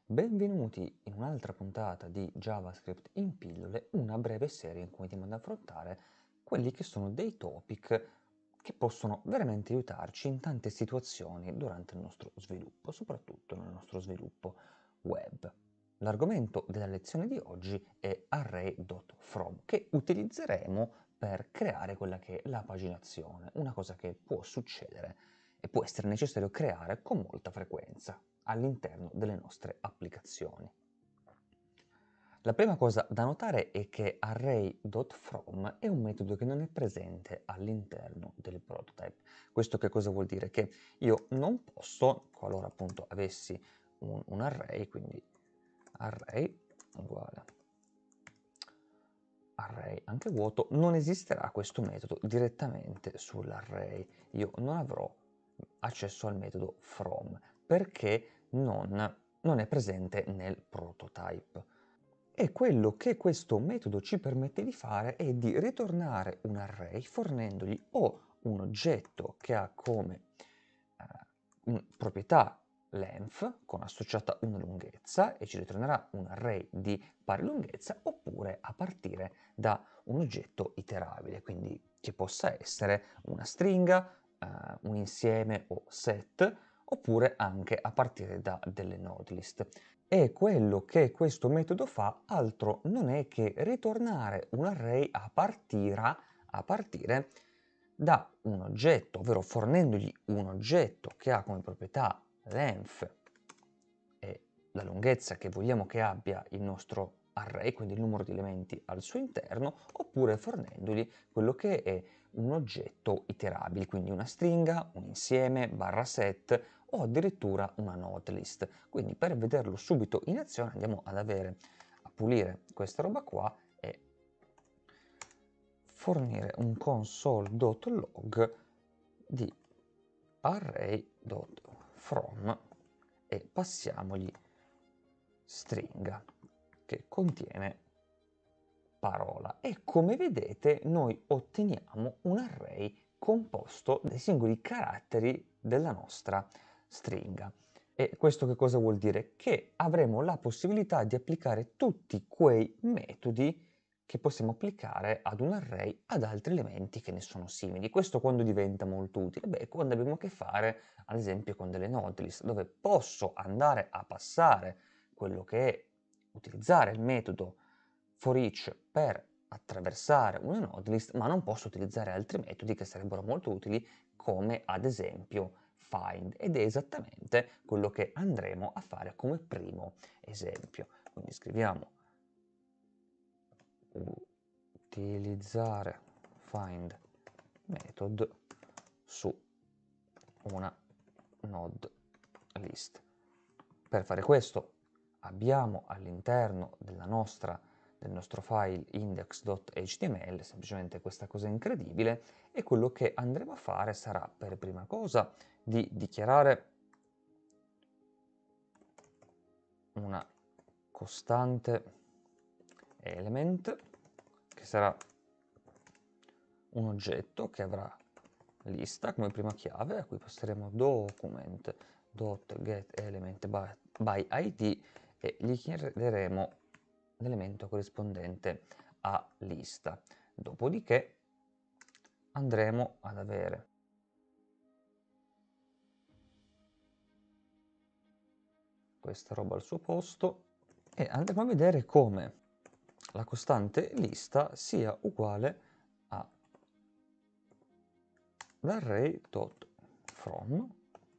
Benvenuti in un'altra puntata di JavaScript in pillole, una breve serie in cui andiamo ad affrontare quelli che sono dei topic che possono veramente aiutarci in tante situazioni durante il nostro sviluppo, soprattutto nel nostro sviluppo web. L'argomento della lezione di oggi è array.from, che utilizzeremo per creare quella che è la paginazione, una cosa che può succedere e può essere necessario creare con molta frequenza all'interno delle nostre applicazioni. La prima cosa da notare è che array.from è un metodo che non è presente all'interno del prototype. Questo che cosa vuol dire? Che io non posso, qualora appunto avessi un array, quindi array uguale array anche vuoto, non esisterà questo metodo direttamente sull'array. Io non avrò accesso al metodo from perché non è presente nel prototype. E quello che questo metodo ci permette di fare è di ritornare un array fornendogli o un oggetto che ha come proprietà length con associata una lunghezza e ci ritornerà un array di pari lunghezza, oppure a partire da un oggetto iterabile, quindi che possa essere una stringa, un insieme o set, oppure anche a partire da delle node list. E quello che questo metodo fa altro non è che ritornare un array a partire da un oggetto, ovvero fornendogli un oggetto che ha come proprietà length e la lunghezza che vogliamo che abbia il nostro array, quindi il numero di elementi al suo interno, oppure fornendogli quello che è un oggetto iterabile, quindi una stringa, un insieme, barra set o addirittura una node list. Quindi per vederlo subito in azione andiamo ad a pulire questa roba qua e fornire un console.log di array.from e passiamogli stringa che contiene parola, e come vedete noi otteniamo un array composto dai singoli caratteri della nostra stringa. E questo che cosa vuol dire? Che avremo la possibilità di applicare tutti quei metodi che possiamo applicare ad un array ad altri elementi che ne sono simili. Questo quando diventa molto utile? Beh, quando abbiamo a che fare ad esempio con delle node list, dove posso andare a passare quello che è utilizzare il metodo for each per attraversare una node list, ma non posso utilizzare altri metodi che sarebbero molto utili, come ad esempio find, ed è esattamente quello che andremo a fare come primo esempio. Quindi scriviamo utilizzare find method su una node list. Per fare questo abbiamo all'interno del nostro file index.html semplicemente questa cosa incredibile, e quello che andremo a fare sarà per prima cosa di dichiarare una costante element che sarà un oggetto che avrà lista come prima chiave, a cui passeremo document.getElement by id e gli chiederemo l'elemento corrispondente a lista. Dopodiché andremo ad avere questa roba al suo posto e andremo a vedere come la costante lista sia uguale a l'array.from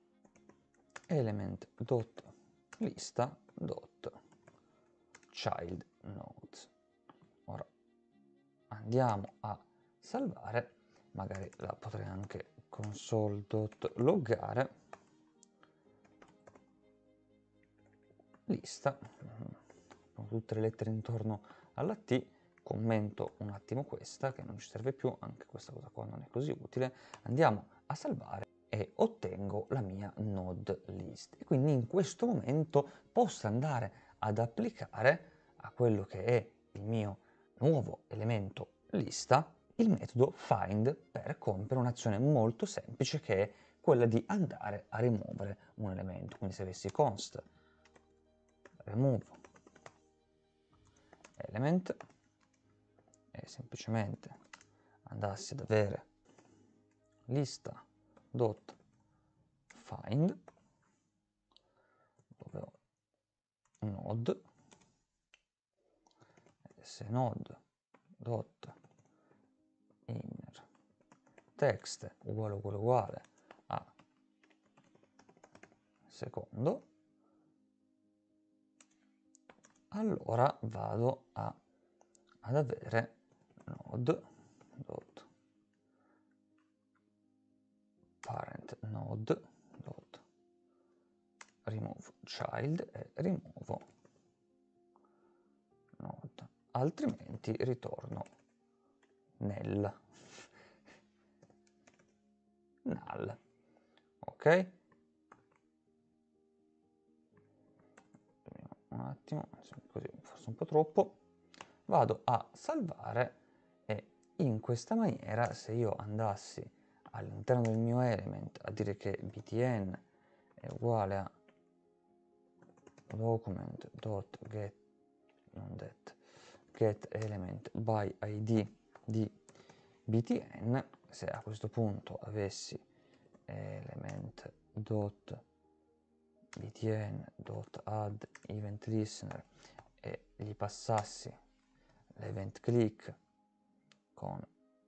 element.lista.child nodes. Ora andiamo a salvare, magari la potrei anche console.loggare lista con tutte le lettere intorno alla T. Commento un attimo questa che non ci serve più, anche questa cosa qua non è così utile. Andiamo a salvare e ottengo la mia node list, e quindi in questo momento posso andare ad applicare a quello che è il mio nuovo elemento lista il metodo find per compiere un'azione molto semplice, che è quella di andare a rimuovere un elemento. Quindi se avessi const remove element e semplicemente andassi ad avere lista dot find dove ho node, se node dot inner text uguale a secondo, allora vado ad avere node dot parent node dot remove child e rimuovo node, altrimenti ritorno null. Ok? Un attimo, così forse un po' troppo. Vado a salvare e in questa maniera, se io andassi all'interno del mio element a dire che btn è uguale a document.get non that, get element by id di btn, se a questo punto avessi element.btn.add event listener e gli passassi l'event click con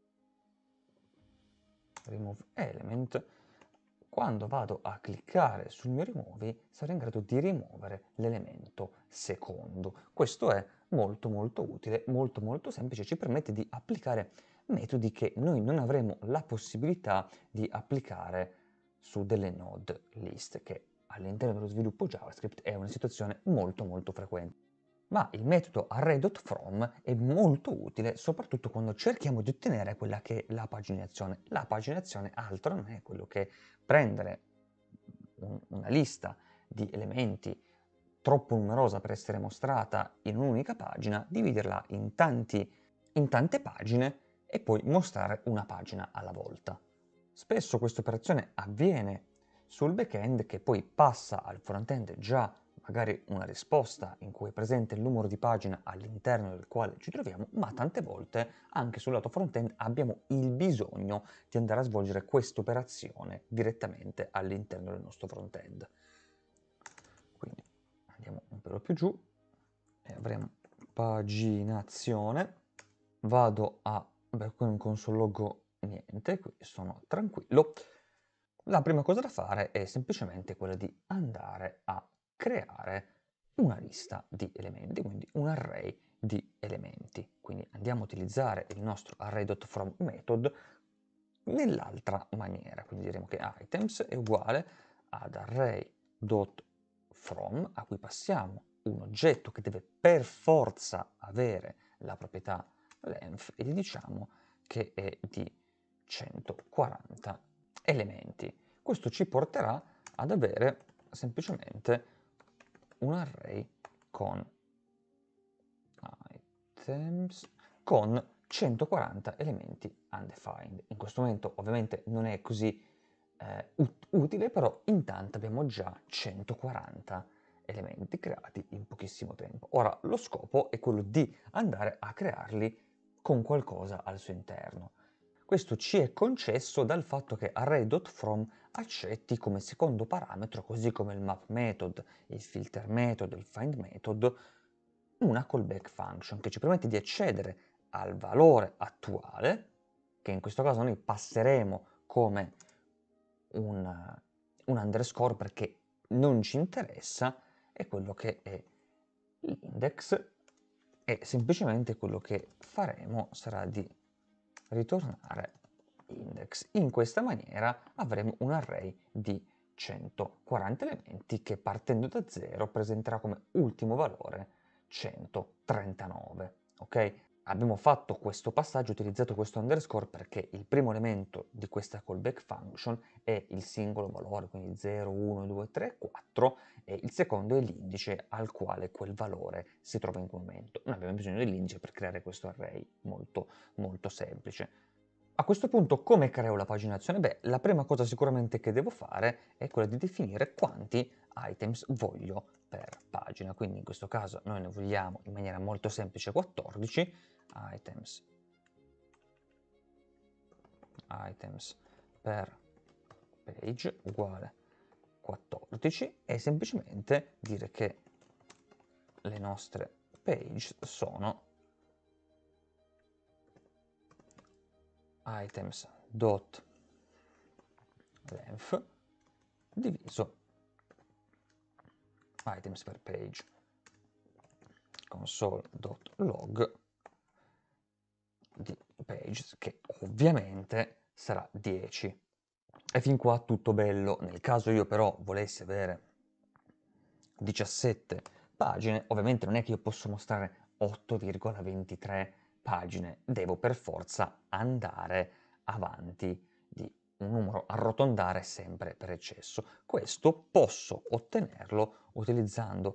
remove element, quando vado a cliccare sul mio rimuovi sarò in grado di rimuovere l'elemento secondo. Questo è molto utile, molto semplice, ci permette di applicare metodi che noi non avremo la possibilità di applicare su delle node list, che all'interno dello sviluppo JavaScript è una situazione molto frequente. Ma il metodo array.from è molto utile soprattutto quando cerchiamo di ottenere quella che è la paginazione. La paginazione altro non è quello che prendere una lista di elementi troppo numerosa per essere mostrata in un'unica pagina, dividerla in tante pagine e poi mostrare una pagina alla volta. Spesso questa operazione avviene sul backend, che poi passa al frontend già magari una risposta in cui è presente il numero di pagina all'interno del quale ci troviamo, ma tante volte anche sul lato frontend abbiamo il bisogno di andare a svolgere questa operazione direttamente all'interno del nostro frontend. Quindi andiamo un pelo più giù e avremo paginazione. Vado a con un console log niente, qui sono tranquillo. La prima cosa da fare è semplicemente quella di andare a creare una lista di elementi, quindi un array di elementi. Quindi andiamo a utilizzare il nostro array.from method nell'altra maniera, quindi diremo che items è uguale ad array.from, a cui passiamo un oggetto che deve per forza avere la proprietà length e gli diciamo che è di 140 elementi. Questo ci porterà ad avere semplicemente un array con items con 140 elementi undefined. In questo momento ovviamente non è così utile, però intanto abbiamo già 140 elementi creati in pochissimo tempo. Ora lo scopo è quello di andare a crearli con qualcosa al suo interno. Questo ci è concesso dal fatto che array.from accetti come secondo parametro, così come il map method, il filter method, il find method, una callback function che ci permette di accedere al valore attuale, che in questo caso noi passeremo come un underscore perché non ci interessa, è quello che è l'index, e semplicemente quello che faremo sarà di ritornare index. In questa maniera avremo un array di 140 elementi che, partendo da 0, presenterà come ultimo valore 139. Ok? Abbiamo fatto questo passaggio, utilizzato questo underscore perché il primo elemento di questa callback function è il singolo valore, quindi 0, 1, 2, 3, 4, e il secondo è l'indice al quale quel valore si trova in quel momento. Noi abbiamo bisogno dell'indice per creare questo array molto semplice. A questo punto come creo la paginazione? Beh, la prima cosa sicuramente che devo fare è quella di definire quanti items voglio per pagina, quindi in questo caso noi ne vogliamo in maniera molto semplice 14, items per page uguale 14 e semplicemente dire che le nostre page sono items.length diviso items per page console.log di pages, che ovviamente sarà 10. E fin qua tutto bello. Nel caso io però volessi avere 17 pagine, ovviamente non è che io posso mostrare 8,23 pagine, devo per forza andare avanti di un numero, arrotondare sempre per eccesso. Questo posso ottenerlo utilizzando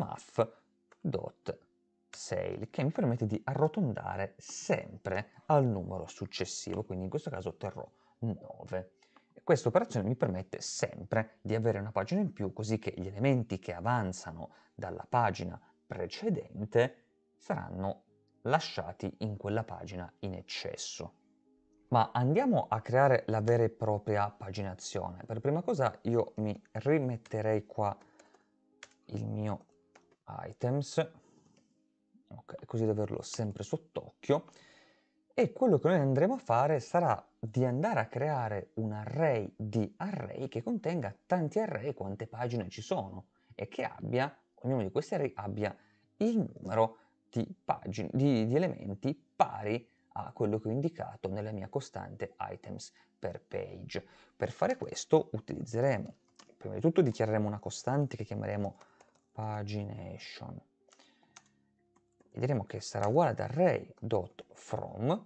math.sale, che mi permette di arrotondare sempre al numero successivo, quindi in questo caso otterrò 9. Questa operazione mi permette sempre di avere una pagina in più, così che gli elementi che avanzano dalla pagina precedente saranno lasciati in quella pagina in eccesso. Ma andiamo a creare la vera e propria paginazione. Per prima cosa io mi rimetterei qua il mio items, ok, così da averlo sempre sott'occhio. E quello che noi andremo a fare sarà di andare a creare un array di array che contenga tanti array quante pagine ci sono e che abbia, ognuno di questi array abbia il numero di pagine, di elementi pari a quello che ho indicato nella mia costante items per page. Per fare questo utilizzeremo, prima di tutto dichiareremo una costante che chiameremo pagination e diremo che sarà uguale ad array.from.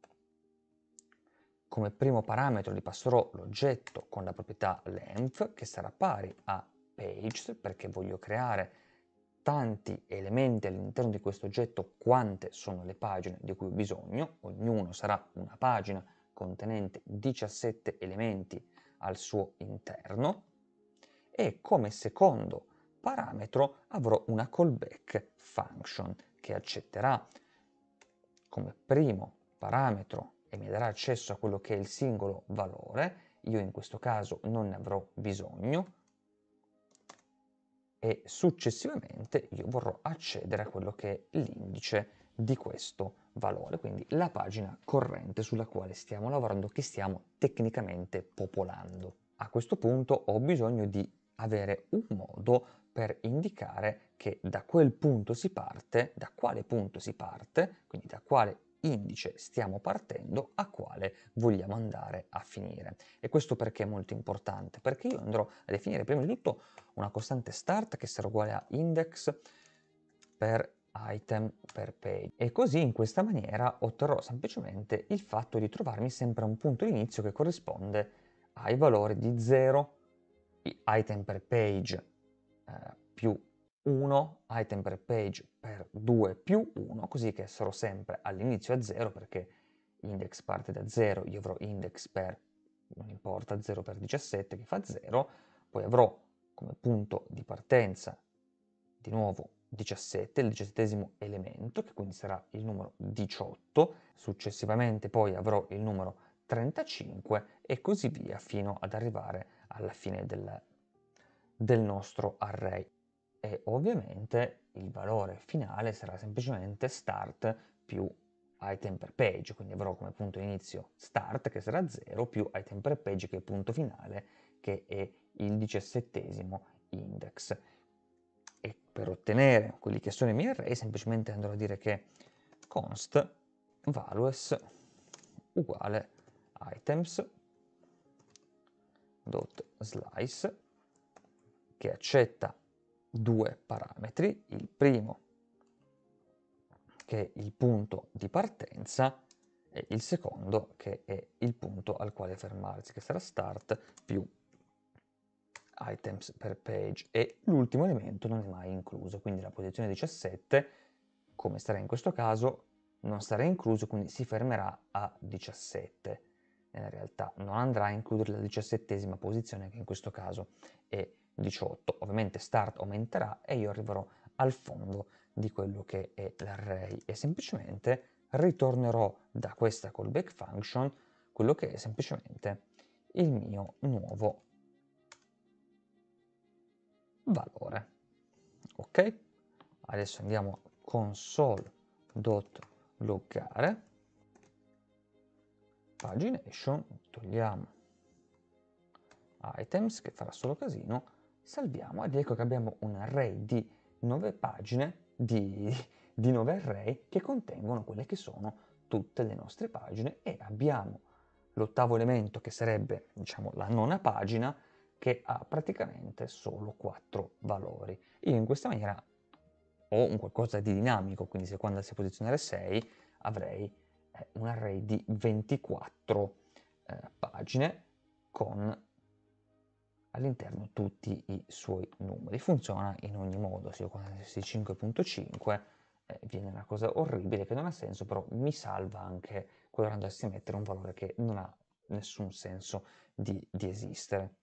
Come primo parametro gli passerò l'oggetto con la proprietà length che sarà pari a pages, perché voglio creare tanti elementi all'interno di questo oggetto quante sono le pagine di cui ho bisogno. Ognuno sarà una pagina contenente 17 elementi al suo interno. E come secondo parametro avrò una callback function che accetterà come primo parametro e mi darà accesso a quello che è il singolo valore. Io in questo caso non ne avrò bisogno e successivamente io vorrò accedere a quello che è l'indice di questo valore, quindi la pagina corrente sulla quale stiamo lavorando, che stiamo tecnicamente popolando. A questo punto ho bisogno di avere un modo per indicare che da quel punto si parte, da quale punto si parte, quindi da quale indice stiamo partendo, a quale vogliamo andare a finire. E questo perché è molto importante? Perché io andrò a definire prima di tutto una costante start che sarà uguale a index per item per page e così in questa maniera otterrò semplicemente il fatto di trovarmi sempre a un punto di inizio che corrisponde ai valori di 0, item per page più 1, item per page per 2 più 1, così che sarò sempre all'inizio a 0 perché index parte da 0, io avrò index per, non importa, 0 per 17 che fa 0, poi avrò come punto di partenza di nuovo 17, il 17esimo elemento, che quindi sarà il numero 18, successivamente poi avrò il numero 35 e così via fino ad arrivare alla fine del nostro array. E ovviamente il valore finale sarà semplicemente start più item per page, quindi avrò come punto di inizio start che sarà 0 più item per page che è il punto finale che è il 17esimo index. E per ottenere quelli che sono i miei array semplicemente andrò a dire che const values uguale items.slice che accetta due parametri, il primo che è il punto di partenza e il secondo che è il punto al quale fermarsi, che sarà start più items per page e l'ultimo elemento non è mai incluso, quindi la posizione 17, come sarà in questo caso, non sarà incluso, quindi si fermerà a 17. In realtà non andrà a includere la 17ª posizione, che in questo caso è 18. Ovviamente start aumenterà e io arriverò al fondo di quello che è l'array e semplicemente ritornerò da questa callback function quello che è semplicemente il mio nuovo valore. Ok? Adesso andiamo a console.loggare, pagination, togliamo items che farà solo casino, salviamo ed ecco che abbiamo un array di 9 pagine, di 9 array che contengono quelle che sono tutte le nostre pagine e abbiamo l'ottavo elemento che sarebbe, diciamo, la nona pagina che ha praticamente solo 4 valori. Io in questa maniera ho un qualcosa di dinamico, quindi se quando si posizionare 6 avrei un array di 24 pagine con all'interno tutti i suoi numeri. Funziona in ogni modo, se io qualsiasi 5.5 viene una cosa orribile che non ha senso, però mi salva anche quando andassi a mettere un valore che non ha nessun senso di esistere.